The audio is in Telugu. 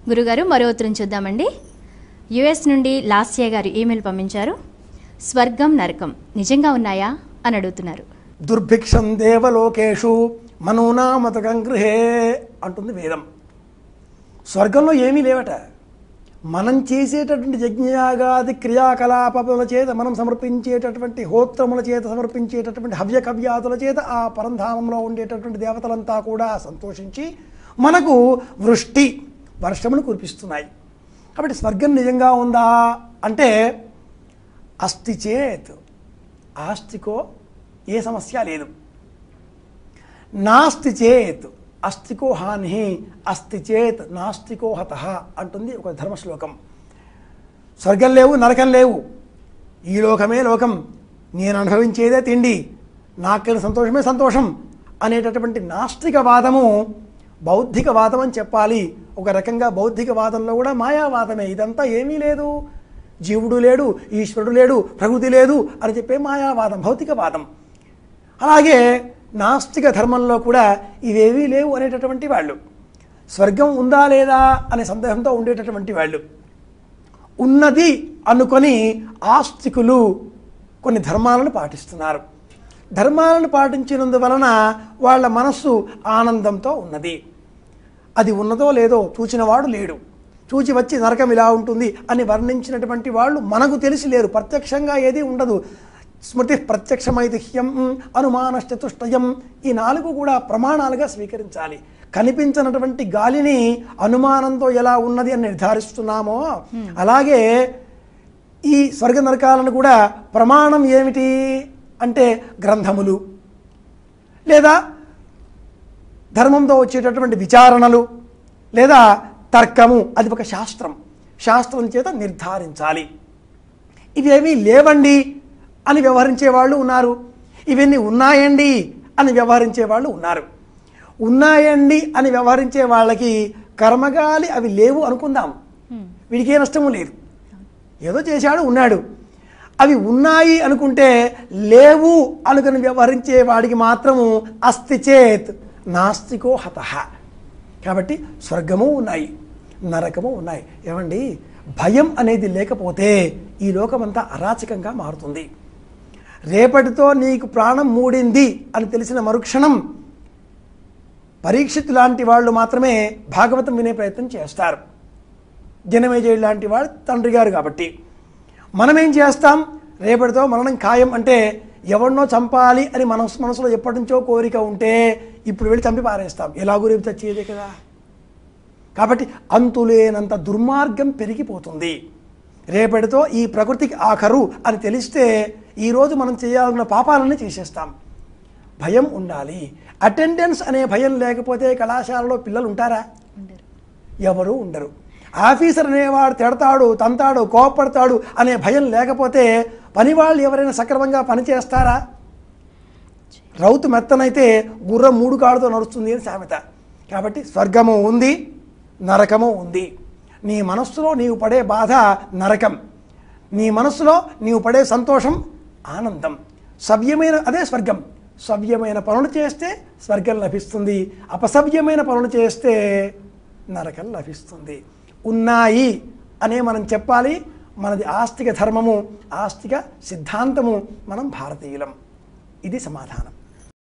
గురుగారు మరో ఉత్తరం చూద్దామండి. యుఎస్ నుండి లాస్య గారు ఈమెయిల్ పంపించారు. స్వర్గం నరకం నిజంగా ఉన్నాయా అని అడుగుతున్నారు. దుర్భిక్షం దేవలోకేషు మనోనామతకం గృహే అంటుంది వేదం. స్వర్గంలో ఏమీ లేవట. మనం చేసేటటువంటి యజ్ఞయాగాది క్రియాకలాపముల చేత మనం సమర్పించేటటువంటి హోత్రముల చేత సమర్పించేటటువంటి హవ్యకవ్యాతుల చేత ఆ పరంధామంలో ఉండేటటువంటి దేవతలంతా కూడా సంతోషించి మనకు వృష్టి వర్షమును కురిపిస్తున్నాయి. కాబట్టి స్వర్గం నిజంగా ఉందా అంటే అస్తి చేత్ ఆస్తికో ఏ సమస్య లేదు. నాస్తి చేత్ అస్తికో హాని అస్తి చేత్ నాస్తికో హతః అంటుంది ఒక ధర్మశ్లోకం. స్వర్గం లేవు, నరకం లేవు, ఈ లోకమే లోకం, నేను అనుభవించేదే తిండి, నాకెళ్ళి సంతోషమే సంతోషం అనేటటువంటి నాస్తికవాదము బౌద్ధికవాదం అని చెప్పాలి. ఒక రకంగా బౌద్ధికవాదంలో కూడా మాయావాదమే. ఇదంతా ఏమీ లేదు, జీవుడు లేడు, ఈశ్వరుడు లేడు, ప్రకృతి లేదు అని చెప్పే మాయావాదం, భౌతికవాదం. అలాగే నాస్తిక ధర్మంలో కూడా ఇవేవీ లేవు అనేటటువంటి వాళ్ళు, స్వర్గం ఉందా లేదా అనే సందేహంతో ఉండేటటువంటి వాళ్ళు, ఉన్నది అనుకొని ఆస్తికులు కొన్ని ధర్మాలను పాటిస్తున్నారు. ధర్మాలను పాటించినందువలన వాళ్ళ మనస్సు ఆనందంతో ఉన్నది. అది ఉన్నదో లేదో చూచినవాడు లేడు. చూచి వచ్చి నరకం ఇలా ఉంటుంది అని వర్ణించినటువంటి వాళ్ళు మనకు తెలిసి లేరు. ప్రత్యక్షంగా ఏది ఉండదు. స్మృతి ప్రత్యక్షమైతిహ్యం అనుమానశ్చతుష్టయం ఈ 4 కూడా ప్రమాణాలుగా స్వీకరించాలి. కనిపించినటువంటి గాలిని అనుమానంతో ఎలా ఉన్నది అని నిర్ధారిస్తున్నామో అలాగే ఈ స్వర్గ నరకాలను కూడా ప్రమాణం ఏమిటి అంటే గ్రంథములు లేదా ధర్మంతో వచ్చేటటువంటి విచారణలు లేదా తర్కము, అది ఒక శాస్త్రం, శాస్త్రం చేత నిర్ధారించాలి. ఇవేమీ లేవండి అని వ్యవహరించే వాళ్ళు ఉన్నారు, ఇవన్నీ ఉన్నాయండి అని వ్యవహరించే వాళ్ళు ఉన్నారు. ఉన్నాయండి అని వ్యవహరించే వాళ్ళకి కర్మగాలి అవి లేవు అనుకుందాం, వీడికి ఏ నష్టము లేదు, ఏదో చేశాడు ఉన్నాడు. అవి ఉన్నాయి అనుకుంటే లేవు అనుకుని వ్యవహరించే వాడికి మాత్రము అస్తి చేత్ నాస్తికో హతః. కాబట్టి స్వర్గము ఉన్నాయి, నరకము ఉన్నాయి. ఏమండి, భయం అనేది లేకపోతే ఈ లోకమంతా అరాచకంగా మారుతుంది. రేపటితో నీకు ప్రాణం మూడింది అని తెలిసిన మరుక్షణం పరీక్షిత్ లాంటి వాళ్ళు మాత్రమే భాగవతం వినే ప్రయత్నం చేస్తారు. జనమేజయుడు లాంటి వాడు తండ్రి గారు కాబట్టి. మనమేం చేస్తాం, రేపటితో మరణం ఖాయం అంటే ఎవరినో చంపాలి అని మనసులో ఎప్పటి నుంచో కోరిక ఉంటే ఇప్పుడు వెళ్ళి చంపి పారేస్తాం, ఎలాగూ రేపు చచ్చేదే కదా. కాబట్టి అంతులేనంత దుర్మార్గం పెరిగిపోతుంది. రేపటితో ఈ ప్రకృతికి ఆఖరు అని తెలిస్తే ఈరోజు మనం చేయాలన్న పాపాలన్నీ చేసేస్తాం. భయం ఉండాలి. అటెండెన్స్ అనే భయం లేకపోతే కళాశాలలో పిల్లలు ఉంటారా? ఎవరు ఉండరు. ఆఫీసర్ అనేవాడు తిడతాడు, తంతాడు, కోపడతాడు అనే భయం లేకపోతే పనివాళ్ళు ఎవరైనా సక్రమంగా పనిచేస్తారా? రౌతు మెత్తనైతే గుర్రం 3 కాళ్ళతో నడుస్తుంది అని సామెత. కాబట్టి స్వర్గము ఉంది, నరకము ఉంది. నీ మనస్సులో నీవు పడే బాధ నరకం, నీ మనస్సులో నీవు పడే సంతోషం ఆనందం. సవ్యమైన అదే స్వర్గం. సవ్యమైన పనులు చేస్తే స్వర్గం లభిస్తుంది, అపసవ్యమైన పనులు చేస్తే నరకం లభిస్తుంది. ఉన్నాయి అనే మనం చెప్పాలి. మనది ఆస్తిక ధర్మము, ఆస్తిక సిద్ధాంతము, మనం భారతీయులం. ఇది సమాధానం.